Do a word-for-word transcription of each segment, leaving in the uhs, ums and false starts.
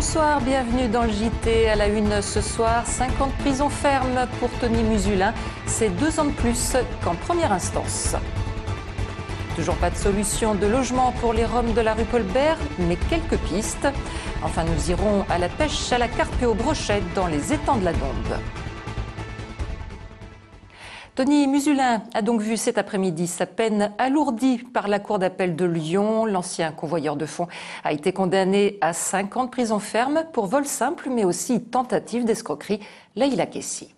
Bonsoir, bienvenue dans le J T. À la une ce soir, cinquante prisons fermes pour Tony Musulin. C'est deux ans de plus qu'en première instance. Toujours pas de solution de logement pour les Roms de la rue Paul-Bert, mais quelques pistes. Enfin, nous irons à la pêche à la carpe et aux brochettes dans les étangs de la Dombes. Tony Musulin a donc vu cet après-midi sa peine alourdie par la Cour d'appel de Lyon. L'ancien convoyeur de fonds a été condamné à cinq ans de prison ferme pour vol simple, mais aussi tentative d'escroquerie. Leïla Kessi.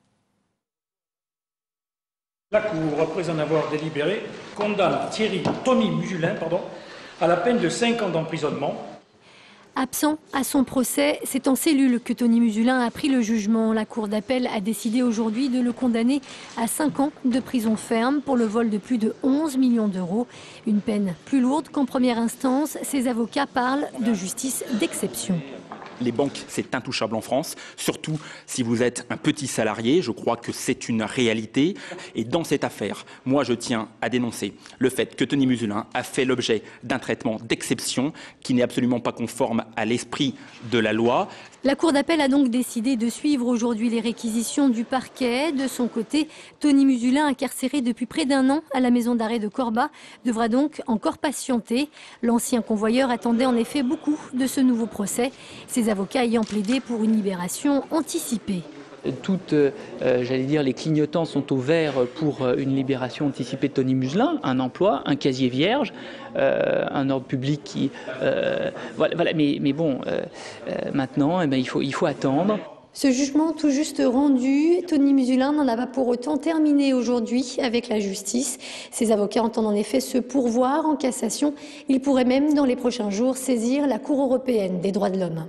La Cour, après en avoir délibéré, condamne Thierry Tony Musulin pardon, à la peine de cinq ans d'emprisonnement. Absent à son procès, c'est en cellule que Tony Musulin a pris le jugement. La Cour d'appel a décidé aujourd'hui de le condamner à cinq ans de prison ferme pour le vol de plus de onze millions d'euros. Une peine plus lourde qu'en première instance. Ses avocats parlent de justice d'exception. Les banques, c'est intouchable en France, surtout si vous êtes un petit salarié. Je crois que c'est une réalité. Et dans cette affaire, moi, je tiens à dénoncer le fait que Tony Musulin a fait l'objet d'un traitement d'exception qui n'est absolument pas conforme à l'esprit de la loi. La Cour d'appel a donc décidé de suivre aujourd'hui les réquisitions du parquet. De son côté, Tony Musulin, incarcéré depuis près d'un an à la maison d'arrêt de Corba, devra donc encore patienter. L'ancien convoyeur attendait en effet beaucoup de ce nouveau procès, ses avocats ayant plaidé pour une libération anticipée. Toutes, euh, j'allais dire, les clignotants sont au vert pour une libération anticipée de Tony Musulin, un emploi, un casier vierge, euh, un ordre public qui... Euh, voilà, voilà, mais, mais bon, euh, euh, maintenant, eh ben, il faut, il faut attendre. Ce jugement tout juste rendu, Tony Musulin n'en a pas pour autant terminé aujourd'hui avec la justice. Ses avocats entendent en effet se pourvoir en cassation. Il pourrait même, dans les prochains jours, saisir la Cour européenne des droits de l'homme.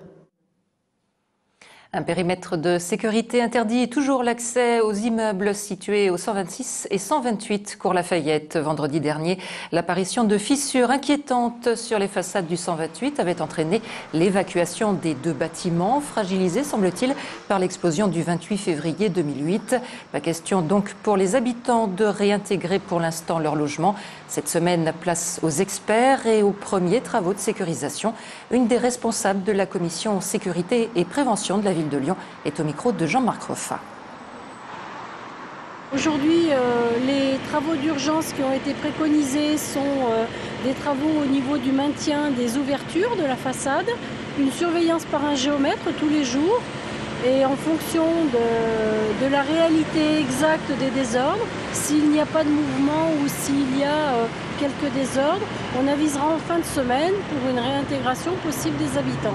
Un périmètre de sécurité interdit toujours l'accès aux immeubles situés au cent vingt-six et cent vingt-huit Cours Lafayette. Vendredi dernier, l'apparition de fissures inquiétantes sur les façades du cent vingt-huit avait entraîné l'évacuation des deux bâtiments, fragilisés, semble-t-il, par l'explosion du vingt-huit février deux mille huit. La question donc pour les habitants de réintégrer pour l'instant leur logement. Cette semaine, place aux experts et aux premiers travaux de sécurisation. Une des responsables de la commission sécurité et prévention de la ville de Lyon est au micro de Jean-Marc Roffa. Aujourd'hui, euh, les travaux d'urgence qui ont été préconisés sont euh, des travaux au niveau du maintien des ouvertures de la façade, une surveillance par un géomètre tous les jours et en fonction de, de la réalité exacte des désordres, s'il n'y a pas de mouvement ou s'il y a euh, quelques désordres, on avisera en fin de semaine pour une réintégration possible des habitants.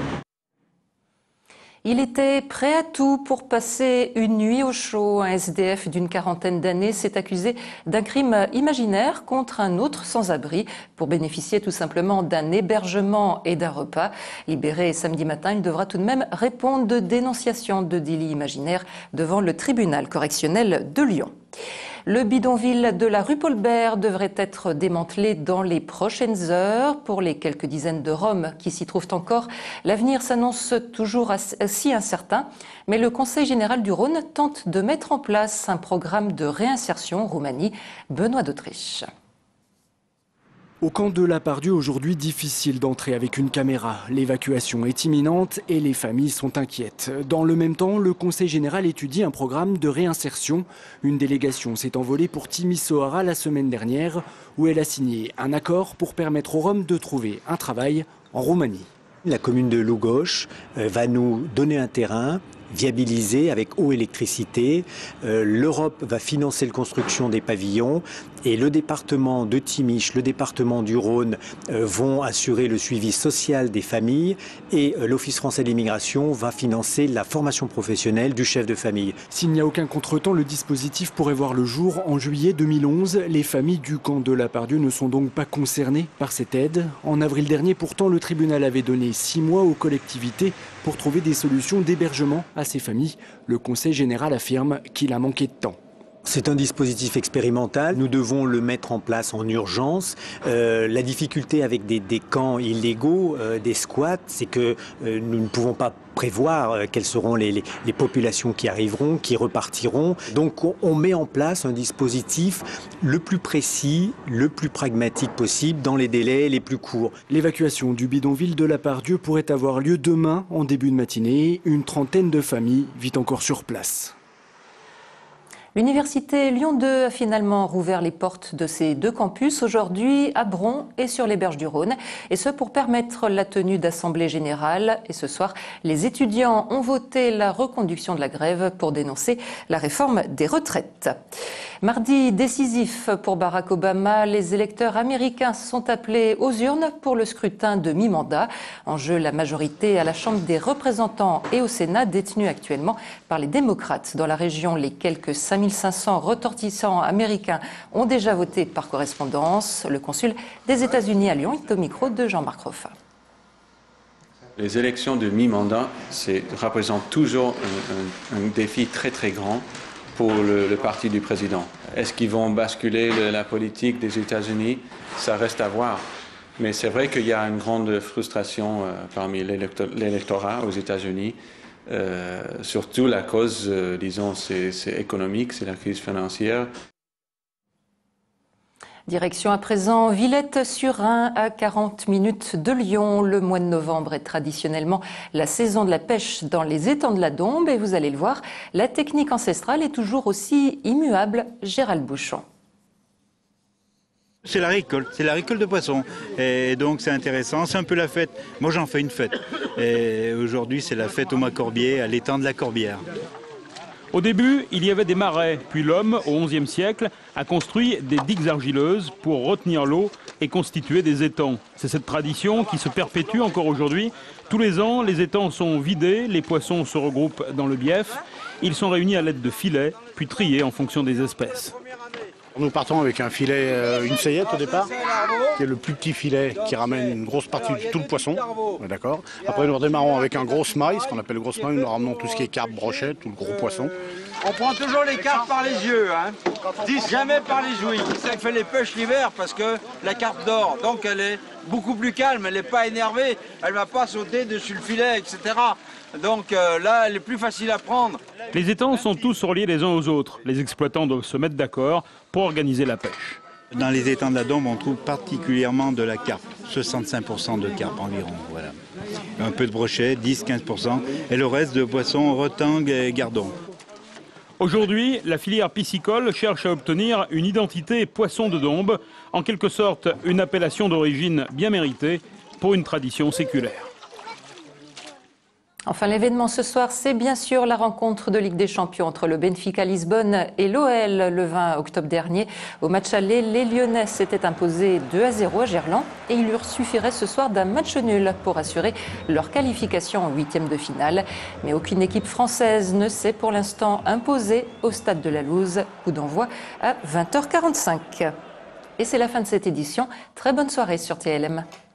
Il était prêt à tout pour passer une nuit au chaud. Un S D F d'une quarantaine d'années s'est accusé d'un crime imaginaire contre un autre sans-abri pour bénéficier tout simplement d'un hébergement et d'un repas. Libéré samedi matin, il devra tout de même répondre de dénonciation de délit imaginaire devant le tribunal correctionnel de Lyon. Le bidonville de la rue Paul-Bert devrait être démantelé dans les prochaines heures. Pour les quelques dizaines de Roms qui s'y trouvent encore, l'avenir s'annonce toujours si incertain. Mais le Conseil général du Rhône tente de mettre en place un programme de réinsertion en Roumanie. Benoît d'Autriche. Au camp de la Pardieu, aujourd'hui difficile d'entrer avec une caméra. L'évacuation est imminente et les familles sont inquiètes. Dans le même temps, le Conseil général étudie un programme de réinsertion. Une délégation s'est envolée pour Timisoara la semaine dernière, où elle a signé un accord pour permettre aux Roms de trouver un travail en Roumanie. La commune de Lougoche va nous donner un terrain viabilisé avec eau et électricité. Euh, L'Europe va financer la construction des pavillons et le département de Timiș, le département du Rhône euh, vont assurer le suivi social des familles et euh, l'Office français de l'immigration va financer la formation professionnelle du chef de famille. S'il n'y a aucun contretemps, le dispositif pourrait voir le jour en juillet deux mille onze. Les familles du camp de la Pardieu ne sont donc pas concernées par cette aide. En avril dernier, pourtant, le tribunal avait donné six mois aux collectivités pour trouver des solutions d'hébergement à ces familles. Le Conseil général affirme qu'il a manqué de temps. C'est un dispositif expérimental, nous devons le mettre en place en urgence. Euh, la difficulté avec des, des camps illégaux, euh, des squats, c'est que euh, nous ne pouvons pas prévoir euh, quelles seront les, les, les populations qui arriveront, qui repartiront. Donc on, on met en place un dispositif le plus précis, le plus pragmatique possible, dans les délais les plus courts. L'évacuation du bidonville de la Part-Dieu pourrait avoir lieu demain en début de matinée. Une trentaine de familles vit encore sur place. L'université Lyon deux a finalement rouvert les portes de ses deux campus aujourd'hui à Bron et sur les berges du Rhône, et ce pour permettre la tenue d'assemblées générales. Et ce soir, les étudiants ont voté la reconduction de la grève pour dénoncer la réforme des retraites. Mardi décisif pour Barack Obama, les électeurs américains sont appelés aux urnes pour le scrutin de mi-mandat. En jeu, la majorité à la Chambre des représentants et au Sénat, détenue actuellement par les démocrates. Dans la région, les quelques cinq mille cinq cents ressortissants américains ont déjà voté par correspondance. Le consul des États-Unis à Lyon est au micro de Jean-Marc Roffa. Les élections de mi-mandat représentent toujours un, un, un défi très très grand pour le, le parti du président. Est-ce qu'ils vont basculer le, la politique des États-Unis? Ça reste à voir. Mais c'est vrai qu'il y a une grande frustration euh, parmi l'électorat aux États-Unis, euh, surtout la cause, euh, disons, c'est économique, c'est la crise financière. Direction à présent Villette-sur-Rhin, à quarante minutes de Lyon. Le mois de novembre est traditionnellement la saison de la pêche dans les étangs de la Dombe. Et vous allez le voir, la technique ancestrale est toujours aussi immuable. Gérald Bouchon. C'est la récolte, c'est la récolte de poissons. Et donc c'est intéressant, c'est un peu la fête. Moi j'en fais une fête. Et aujourd'hui c'est la fête au Mât-Corbier, à l'étang de la Corbière. Au début, il y avait des marais, puis l'homme, au onzième siècle, a construit des digues argileuses pour retenir l'eau et constituer des étangs. C'est cette tradition qui se perpétue encore aujourd'hui. Tous les ans, les étangs sont vidés, les poissons se regroupent dans le bief. Ils sont réunis à l'aide de filets, puis triés en fonction des espèces. Nous partons avec un filet, euh, une saillette au départ, qui est le plus petit filet qui ramène une grosse partie de tout le poisson. D'accord. Après nous redémarrons avec un gros smail, ce qu'on appelle le gros smail, nous ramenons tout ce qui est carpe, brochet, tout le gros poisson. On prend toujours les carpes par les yeux, hein. Jamais par les jouis. Ça fait les pêches l'hiver parce que la carpe dort, donc elle est beaucoup plus calme, elle n'est pas énervée, elle ne va pas sauter dessus le filet, et cetera. Donc euh, là, elle est plus facile à prendre. Les étangs sont tous reliés les uns aux autres. Les exploitants doivent se mettre d'accord pour organiser la pêche. Dans les étangs de la Dombe, on trouve particulièrement de la carpe, soixante-cinq pour cent de carpe environ. Voilà. Un peu de brochet, dix à quinze pour cent, et le reste de poissons, retangue et gardons. Aujourd'hui, la filière piscicole cherche à obtenir une identité poisson de Dombe, en quelque sorte une appellation d'origine bien méritée pour une tradition séculaire. Enfin, l'événement ce soir, c'est bien sûr la rencontre de Ligue des Champions entre le Benfica Lisbonne et l'O L le vingt octobre dernier. Au match aller, les Lyonnais s'étaient imposés deux à zéro à Gerland et il leur suffirait ce soir d'un match nul pour assurer leur qualification en huitième de finale. Mais aucune équipe française ne s'est pour l'instant imposée au stade de la Luz. Coup d'envoi à vingt heures quarante-cinq. Et c'est la fin de cette édition. Très bonne soirée sur T L M.